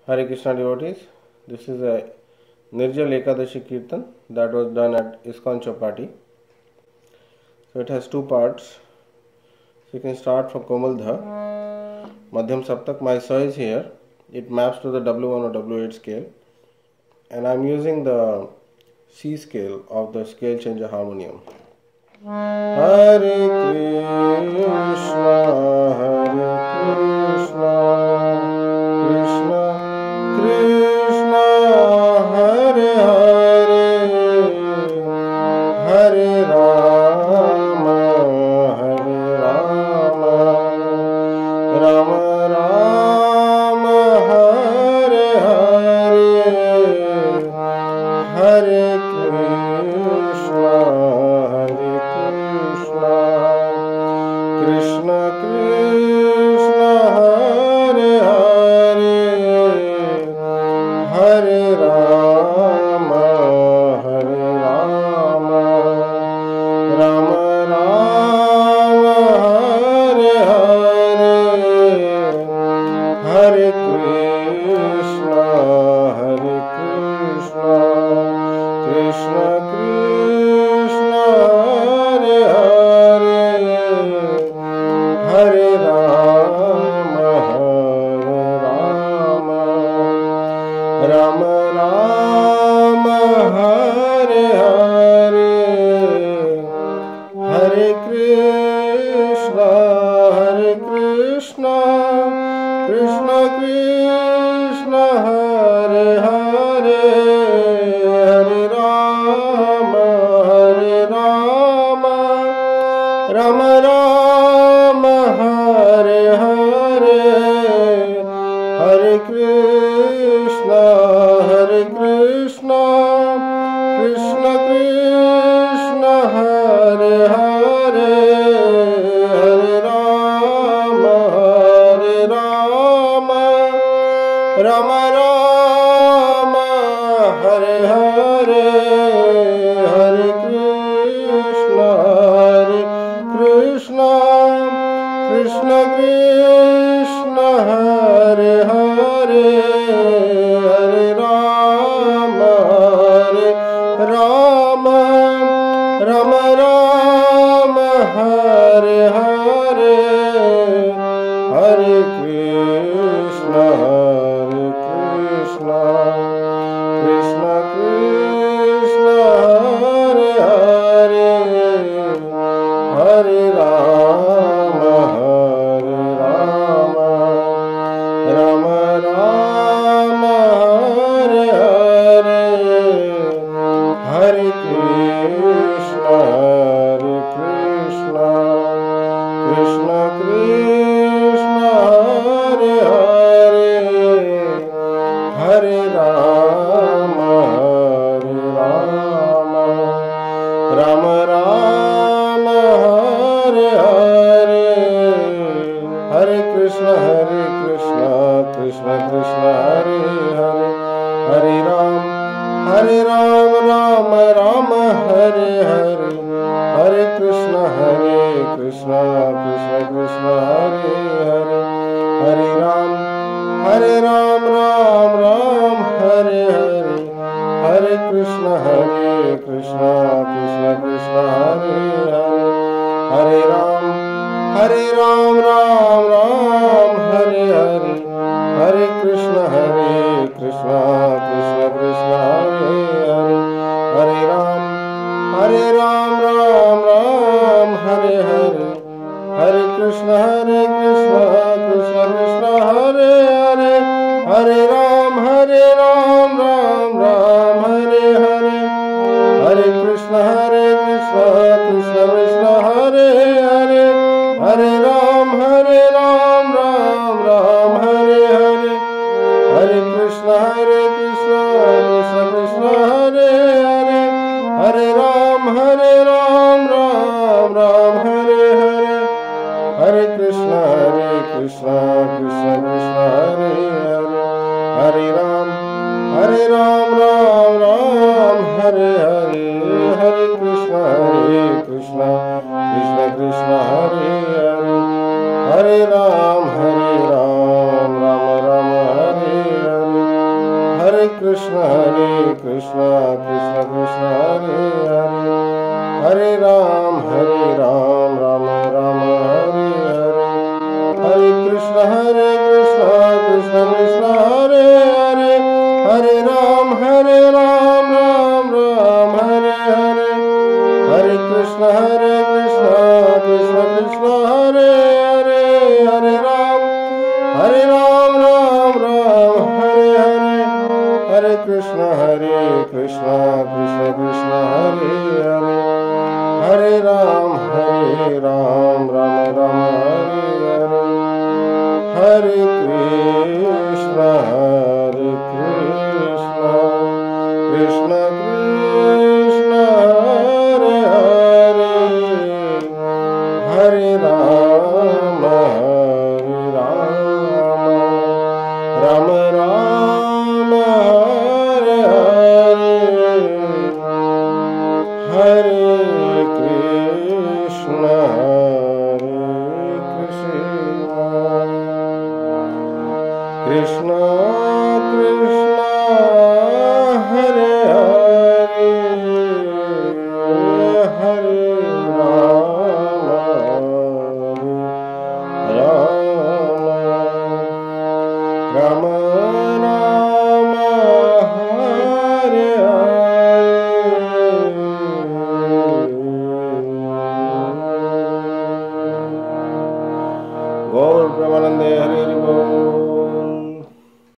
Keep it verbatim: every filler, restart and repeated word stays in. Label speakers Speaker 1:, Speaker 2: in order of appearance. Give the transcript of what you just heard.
Speaker 1: Hare Krishna devotees, this is a Nirjal Ekadashi Kirtan that was done at ISKCON Chowpatty. So it has two parts. So you can start from Komal Dha, Madhyam Saptak. My sa is here. It maps to the W one or W eight scale. And I am using the C scale of the scale changer harmonium. Hare Krishna, Hare Krishna, Krishna Krishna, Hare Hare, Hare Rama, Hare Rama, Rama Rama, Hare Hare, Hare Krishna, Hare Krishna, Krishna Krishna, Hare Hare, Hare Rama, Hare Rama, Rama Rama, Hare Hare, Hare Krishna, Hare Krishna, Krishna Krishna, Hare Hare, Hare Rama, Hare Rama, Rama Rama, Hare Hare, Hare Krishna, Hare Krishna, Krishna Krishna, Hare Hare, Hare Rama, Hare Rama, Rama Rama, Hare Hare, Hare Krishna, Hare Krishna, Krishna Krishna, Hare Hare, Hare Rama, Hare Rama, Rama Rama, Hare Hare, Hare Krishna, Hare Krishna, Krishna Krishna, Hare Hare, Hare Rama, Hare Rama, Rama Rama, Hare Hare, Hare Krishna, Hare Krishna, Krishna Krishna, Hare Hare, Hare Rama, Hare Rama, Rama Rama, Hare Hare, Hare Krishna, Hare Krishna, Krishna Krishna, Hare Hare, Hare Rama, Hare Rama, Rama Rama, Hare Hare, Hare Krishna, Hare Krishna, Krishna Krishna, Hare Hare, Hare Ram, Hare Ram, Rama Rama, Hare Hare, Hare Krishna, Hare Krishna, Krishna Krishna, Hare Hare, Hare Ram, Hare Ram, Ram Ram, Hare Hare, Hare Krishna, Hare Krishna, Krishna Krishna, Hare Hare, Hare Ram, Hare Ram, Ram Ram, Hare Hare, Hare Krishna, Hare Krishna, Krishna Krishna, Hare Hare, Hare Ram, Hare Ram, Ram Ram, Hare Hare, Hare Krishna, Hare Krishna, Krishna Krishna, Hare Hare, Hare Ram, Hare Ram, Ram Ram, Hare Hare, Hare Krishna, Hare Krishna, Krishna Krishna, Hare Hare, Hare Ram, Hare Ram, Ram Ram, Hare Hare, Hare Krishna, Hare Krishna, Krishna Krishna, Hare Hare, Hare Ram, Hare Ram, Ram Ram, Hare Hare, Hare Krishna, Hare Krishna, Krishna Krishna, Hare Hare, Hare Ram, Hare Ram, Ram Ram, Hare Hare, Hare Krishna, Hare Krishna, Krishna Krishna, Hare Hare, Hare Ram, Hare Ram, Rama Rama, Hare Hare. Krishna Hare Krishna Krishna Krishna Hare Hare Hare Ram Hare Ram Rama Rama Hare Hare Hare Krishna Hare Krishna Krishna Krishna Hare Hare Hare Ram Hare Ram Ram Ram Hare Hare Hare Krishna Hare Krishna Krishna Krishna Hare Hare Hare Ram Hare Ram Ram Ram Hare Hare Hare Krishna Hare Krishna Krishna Krishna Hare Hare Hare Ram Hare Ram Rama Rama Hare Hare Hare Krishna Hare Krishna Krishna Krishna Hare Hare Hare Rama Hare Rama Rama Rama Hare Hare Hare Krishna Hare Krishna Krishna Krishna Hare Hare